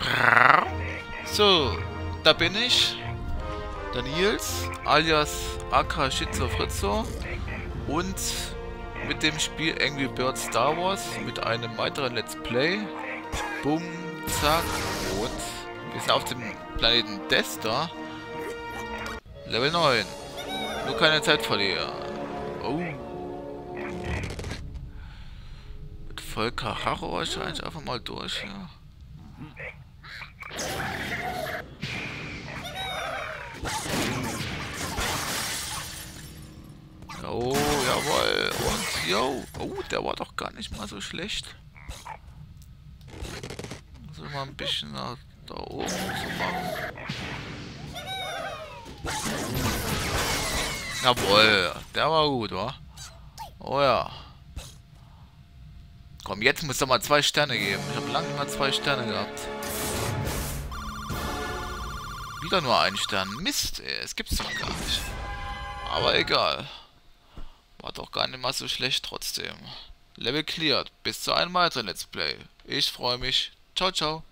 So, da bin ich. Der Nils, alias AK Schizofritzo. Und mit dem Spiel Angry Birds Star Wars mit einem weiteren Let's Play. Bumm, zack, und wir sind auf dem Planeten Desta. Level 9. Nur keine Zeit verlieren. Oh. Mit voll Karacho wahrscheinlich einfach mal durch hier. Oh, jawohl. Und, yo. Oh, der war doch gar nicht mal so schlecht. So mal ein bisschen nach da oben zu machen. Jawohl, der war gut, wa? Oh ja. Komm, jetzt muss doch mal 2 Sterne geben. Ich habe lange nicht mal 2 Sterne gehabt. Wieder nur 1 Stern. Mist, ey. Es gibt's doch gar nicht. Aber egal. War doch gar nicht mal so schlecht trotzdem. Level cleared. Bis zu einem weiteren Let's Play. Ich freue mich. Ciao, ciao.